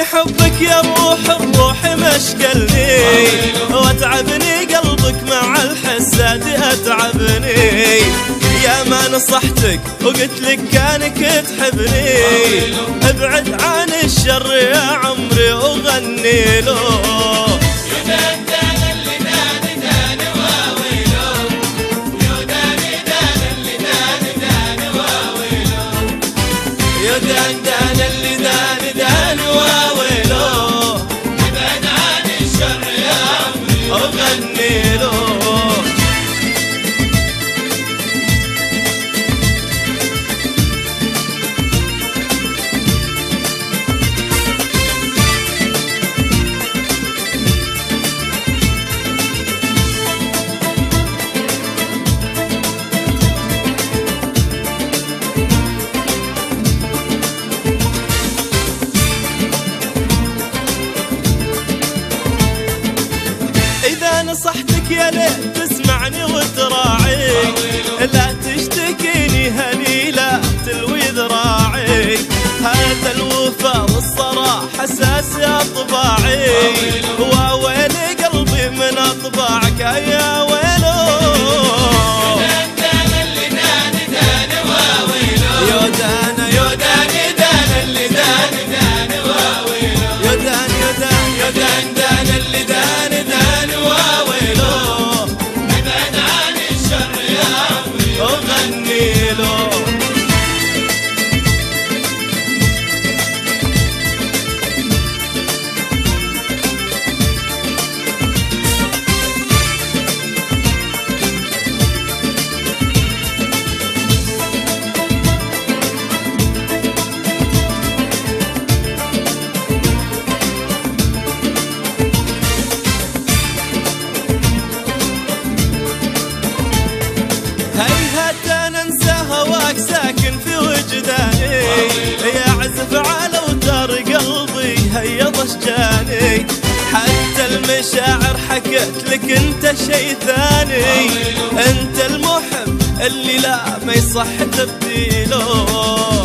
شغلني حبك يا روح الروح مشكلني، واتعبني قلبك مع الحساد اتعبني. يا ما نصحتك وقلت لك كانك تحبني، ابعد عن الشر يا عمري وغني له. يا دان اللي دان دان واويلو، ابعد عن الشر يا عمري وغني له. نصحتك يا ليت تسمعني وتراعي، لا تشتكيني هني لا تلوي ذراعي. هذا الوفا والصراحة اساس اطباعي، واويلي قلبي من اطباعك يا ويلو. يا دان يا دان دان اللي دان دان واويلو، يا دان يا دان يا دان دان اللي دان دان واويلو، ابعد عن الشر يا عمري وغني له. هيهات ننسى هواك ساكن في وجداني، يعزف على اوتار قلبي هيض اشجاني. حتى المشاعر حكت لك انت شي ثاني، انت المحب اللي لا ما يصح تبديله.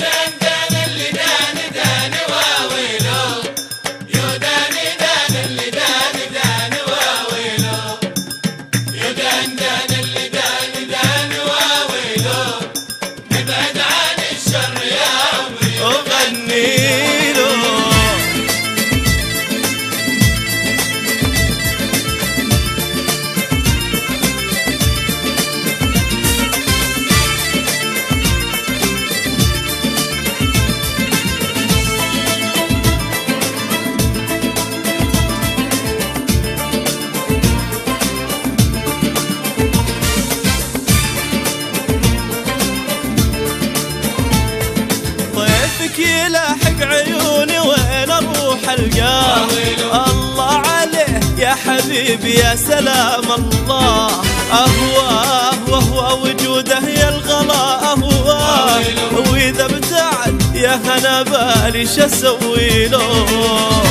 يلاحق عيوني وين اروح القاه، الله عليه يا حبيبي يا سلام الله. اهواه وهو وجوده يا الغلا اهواه، واذا ابتعد يا هنا بالي شو اسوي له.